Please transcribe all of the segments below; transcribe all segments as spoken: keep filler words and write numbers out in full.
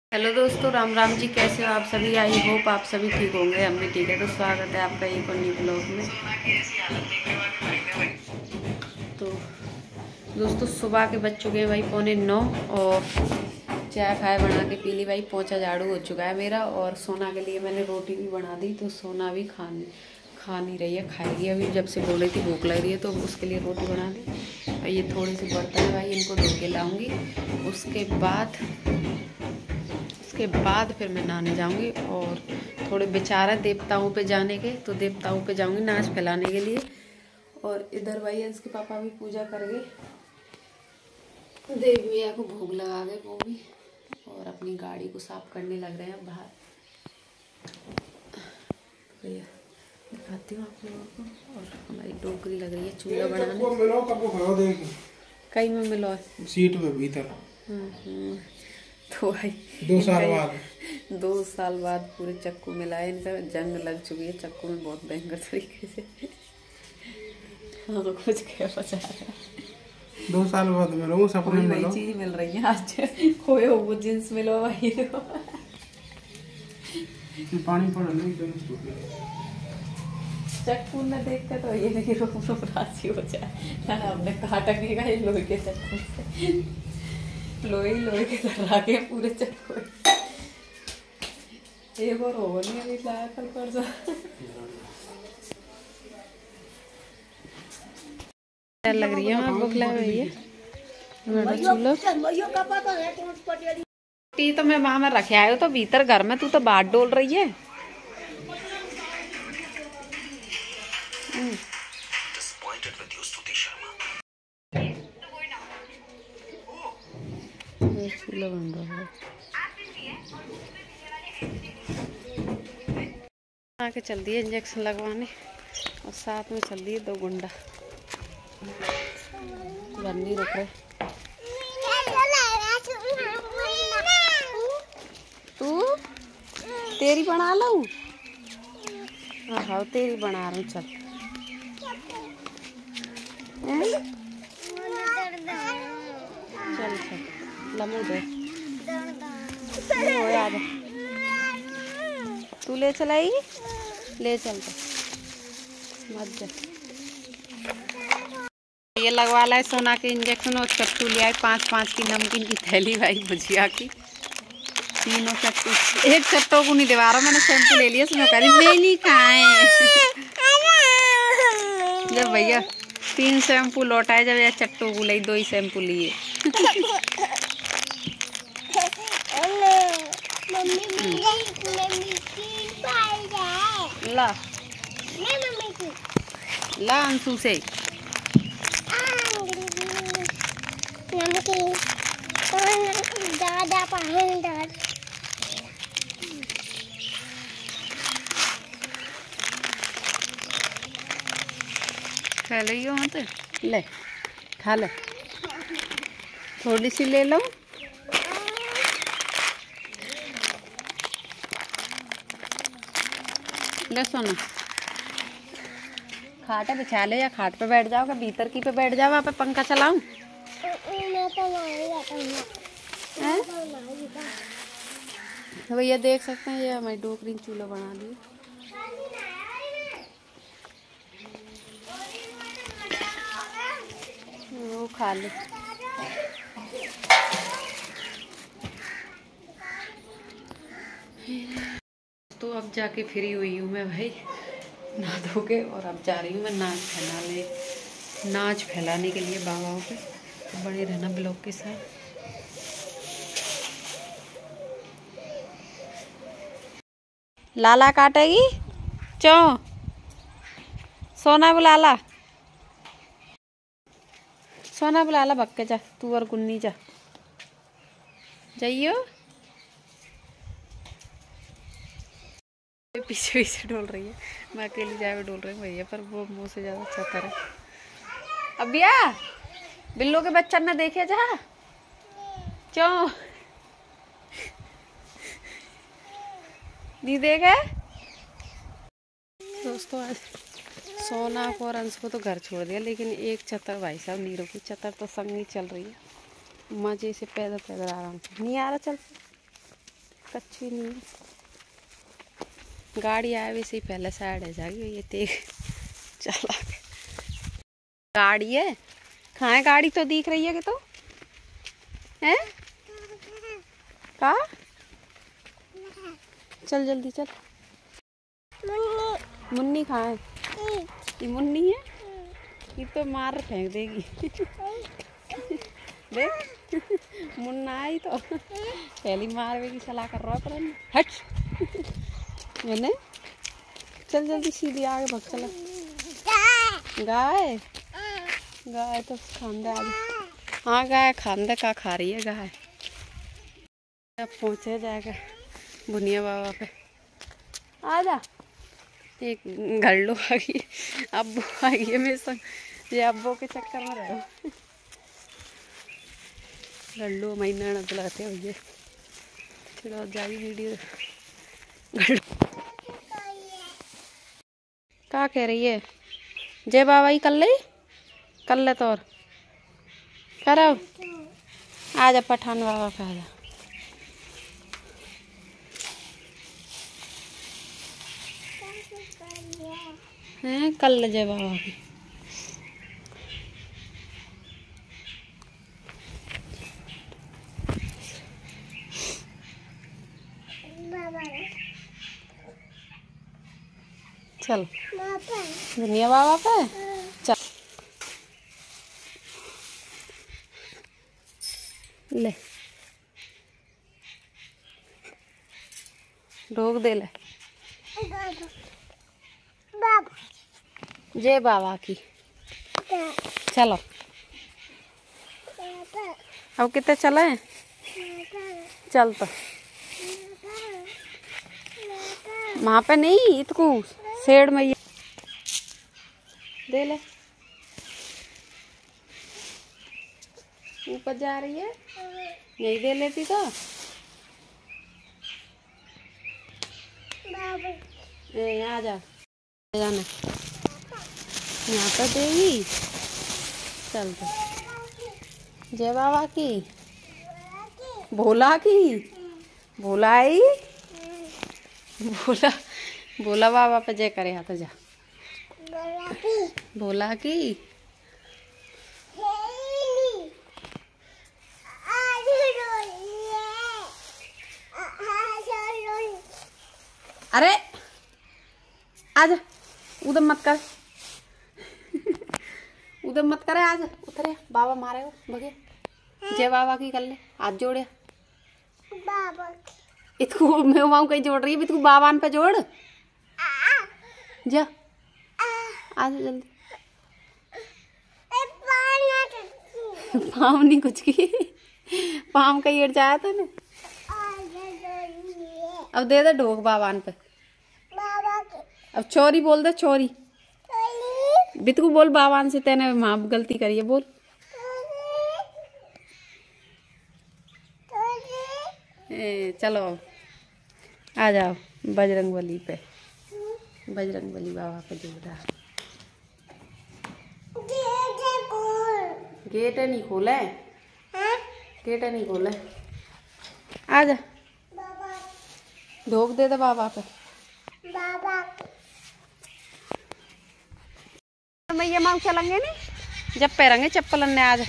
Hello दोस्तों, राम राम जी। कैसे हो आप सभी? आई होप आप सभी ठीक होंगे, हम भी ठीक है। तो स्वागत है आपका एक और न्यू ब्लॉग में। तो दोस्तों, सुबह के बज चुके हैं भाई पौने नौ और चाय खाए बना के पी ली भाई। पोंछा झाड़ू हो चुका है मेरा और सोना के लिए मैंने रोटी भी बना दी। तो सोना भी खानी खा नहीं रही है, खाएगी अभी। जब से बोल रही थी भूख लग रही है तो उसके लिए रोटी बना दी। और ये थोड़े से बर्तन है भाई, इनको धो के लाऊंगी। उसके बाद उसके बाद फिर मैं नहाने जाऊंगी और थोड़े विचार है देवताओं पे जाने के, तो देवताओं पे जाऊंगी नाच फैलाने के लिए। और इधर भाई अंश के पापा भी पूजा कर गए, देवी मैया को भोग लगा गए वो भी, और अपनी गाड़ी को साफ करने लग रहे हैं बाहर। भैया दिखाती हूँ आप लोगों को। और हमारी टोकरी लग रही है चूल्हा बनाने। कहीं में मिलो सीट में भीतर। तो भाई दो साल बाद दो साल बाद पूरे चक्कू मिलाए। इनका जंग लग चुकी है चक्कू में बहुत भयंकर तरीके से। हाँ तो कुछ क्या बचा है। दो साल बाद मिलो, सपने में नई चीज मिल रही है आज। खोए हो वो जींस मिलो भाई। पानी पड़ रही चक्कू न देख कर तो ये नहीं रोक रोक राशि हो जाए ना। हमने काटने का ही लोहे के चक्कू से, लोहे लोहे के तरह के पूरे चक्कू। एक और हो नहीं अभी लाया कल परसों। लग रही है भूख लग रही है। टी तो मैं वहां में रखे आयो तो भीतर घर में, तू तो बाहर डोल रही है। चूल्हा बन रहा है। आके चल दी है इंजेक्शन लगवाने और साथ में चल दी है दो गुंडा। घर नहीं रुक रहे। तू तेरी बना लूं? हाँ हाँ तेरी बना रहा हूँ। चल चल चल लमू दे याद। तू ले चलाई, ले चल मत जा। ये लगवा ला है सोना के इंजेक्शन और चट्टू लिया है पाँच पाँच की नमकीन की थैली भाई भुजिया की। तीनों चट्टू, एक चट्टों को नहीं दिवा रहा मैंने, शैम्पू ले लिया। सुनो कह रही मैं नहीं खाए। जब भैया तीन शैम्पू लौटाए, जब यह चट्टों को लाई दो ही शैम्पू लिए। ला ला अंशु से दादा खा ली हो तो ले खा ले, थोड़ी सी ले लो। ले सोना खाट बिछा ले या खाट पे बैठ जाओगे, भीतर की पे बैठ जाओ। वहाँ पे पंखा चलाऊं? तो भैया देख सकते हैं ये हमारी डोकरी चूल्हा बना दी। वो खा ले। तो अब जाके फ्री हुई हूँ मैं भाई नहा धो के, और अब जा रही हूँ मैं नाच फैलाने नाच फैलाने के लिए बाबाओं पे। तो बने रहना ब्लॉग के साथ। लाला काटेगी चो, सोना बुला ला, सोना बुला ला। भक्के जा तू और गुन्नी जा जाइयो। पीछे पीछे डोल रही है, मैं अकेली जाए डोल रही हूँ भैया, पर वो मुँह से ज़्यादा अच्छा कर। अब भैया बिल्लो के बच्चा ने देखे जा चो नहीं देखे। दोस्तों आज सोना और अंश को तो घर छोड़ दिया, लेकिन एक चतर भाई साहब नहीं रुकी। चतर तो संग नहीं चल रही है, मजे से पैदल पैदल आराम से नहीं आ रहा। चल कच्ची नहीं है। गाड़ी आए वैसे ही पहले साइड है जाएगी ये तेज चला गाड़ी है। कहाँ है गाड़ी? तो दिख रही है कि तो है कहाँ? चल जल्दी चल। मुन्नी कहाँ है? ये मुन्नी है, ये तो मार फेंक देगी देख मुन्ना आई तो पहली मार की सलाह कर रहा है पर हट मैंने। चल जल्दी सीधी आगे भाग चला। गाय गाय तो खांदे आज। हाँ गाय खांदे का खा रही है गाय। अब पहुँचे जाएगा बुनिया बाबा पे। आ जा। एक घल्लू आ गई, अब्बू आ गई है मेरे संग। ये अब्बू के चक्कर में रहो। घल्लू महीना न बुलाते हो ये चलो जाएगी वीडियो। घल्लू क्या कह रही है? जय बाबा ही कर ले कर ले तो और करो। आ जा पठान बाबा पे आ जा। हैं कर ले जय बाबा की। चल दुनिया बाबा पे चल ले ढोक दे ले जय बाबा की। चलो अब कितने चले चल तो वहाँ पे नहीं इतकू सेड़ में दे ले। ऊपर जा रही है यही दे लेती तो ए यहाँ जा जाना यहाँ पर देगी। चल तो जय बाबा की भोला की भोला आई भोला भोला बाबा पे जय करे हाथ जा भोला की। अरे आजा उधर मत कर उधर मत करे आज उतरे बाबा मारे हो भगे। जय बाबा की कर ले हाथ जोड़े बाबा इतकू मैं वहां कहीं जोड़ रही है इतकू बाबान पे जोड़ जा आ जा जल्दी। पाम नहीं कुछ की पाम का येड़ जाया था ना। अब दे दे ढोक बाबान पे अब चोरी बोल दे चोरी बितकू बोल बाबान से तेने माँ गलती करी है बोल। ए, चलो आ जाओ बजरंग बली पे बजरंग बली बाबा पे जोड़ा। गेट नहीं खोले गेट नहीं खोले आ जा ढोक दे दे बाबा पे। मैया मांग चलेंगे नहीं जब पैरेंगे चप्पल अन्ने आज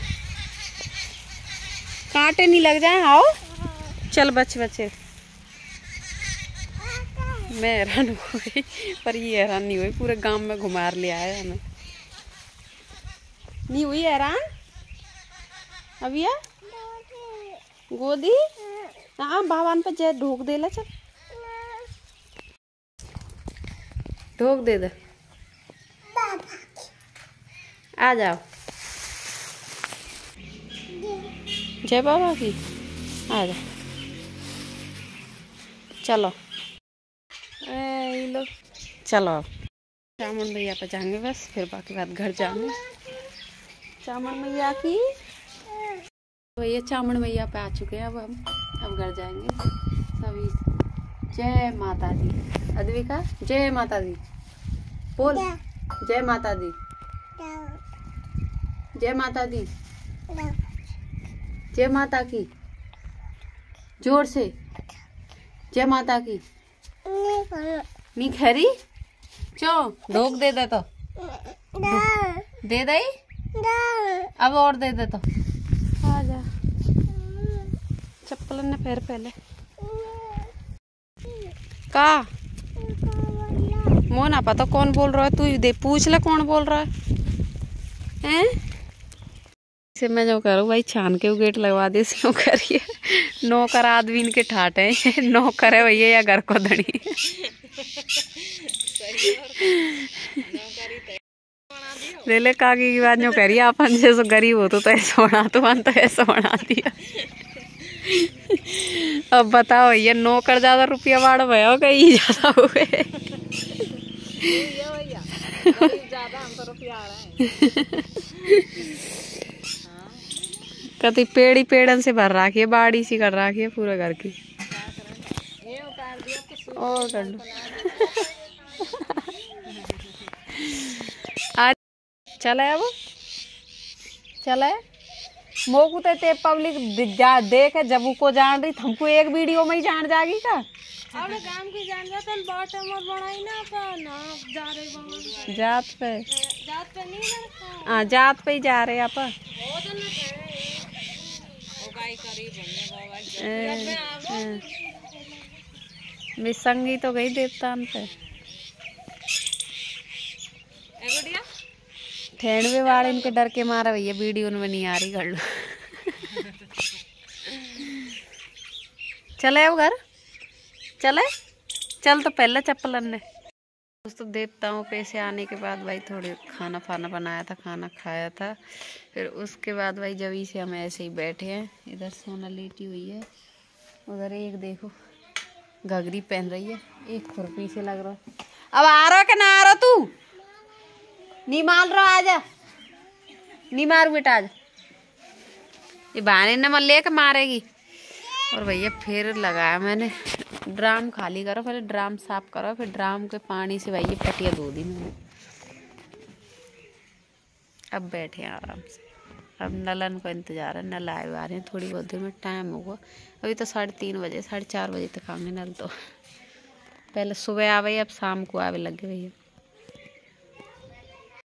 कांटे नहीं लग जाए। आओ चल बच्चे बच्चे मैं हैरान हो गई पर ये हैरान नहीं हुई पूरे गांव में घुमार ले आया हमें नहीं हुई हैरान। अभी या गोदी हाँ बाबान पे जय ढोक दे ले चल ढोक दे दे आ जाओ जय बाबा की आ जाओ चलो ए लो चलो चामुंड मैया पे जाएंगे बस फिर बाकी बात घर जाएंगे। चामुंड मैया की भैया चामुंड मैया पे आ चुके हैं अब हम अब घर जाएंगे सभी। जय माता दी अद्विका जय माता दी बोल जय माता दी जय माता दी जय माता की जोर से जय माता की। नहीं खरी चो ढोक दे दे तो दे दे अब और दे दे तो आ जा चप्पल ने पैर पहले का मो ना पता कौन बोल रहा है तू दे पूछ ले कौन बोल रहा है हैं से मैं जो करूँ भाई छान के गेट लगवा दे क्यों करिए नौकर आदमी इनके ठाट है नौकर है भैया या घर को धनी रेले काकी की बात जो करिए अपन जैसे गरीब हो तो ऐसा बना तो मन तो ऐसा बना दिया। अब बताओ भैया नौकर ज्यादा रुपया बाढ़ भया कहीं ज्यादा हुए कति पेड़ी पेड़न से भर रखी है बाड़ी सी कर रखी है पूरे घर की और कर लो आज चले अब चले मोकू ते ते पब्लिक जा देखे जब को जान रही हमको एक वीडियो में ही जान जाएगी का और काम की जान जाता है बॉटम और बनाई ना अपन ना जा रहे वहां जात पे जात पे नहीं जाता हां जात पे ही जा रहे आप वो तो ना ओ गाय करीब है बाबा मैं संगी तो गई देवतान पे ए गुड़िया ठेणवे वाले इनके डर के मारा भैया वीडियो में नहीं आ रही कर लो चले अब घर चले चल तो पहले चप्पल अन्ने दोस्तों देवताओं पे से आने के बाद भाई थोड़ी खाना फाना बनाया था खाना खाया था फिर उसके बाद भाई जब से हम ऐसे ही बैठे हैं इधर सोना लेटी हुई है उधर एक देखो घघरी पहन रही है एक खुरपी से लग रहा है अब आ रहा कि ना आ रहा तू नहीं मार रहा आजा नहीं मारू बेटा आजा ये बहाने न मल लेके मारेगी और भैया फिर लगाया मैंने ड्राम खाली करो पहले ड्राम साफ करो फिर ड्राम के पानी से भैया पटिया धो दी मैंने अब बैठे आराम से अब नलन को इंतजार है नल आए आ रहे हैं थोड़ी बहुत देर में टाइम होगा अभी तो साढ़े तीन बजे साढ़े चार बजे तक आएंगे नल तो पहले सुबह आवे अब शाम को आवे लगे भैया